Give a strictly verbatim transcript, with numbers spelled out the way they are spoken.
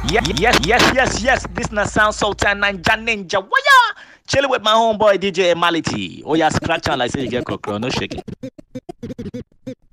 Yes, yes, yes, yes, yes. This na Sound Sultan Ninja Ninja. Waya! Chilling with my homeboy D J Emality. Oh yeah, scratch on like say you get cockroach, no shaking.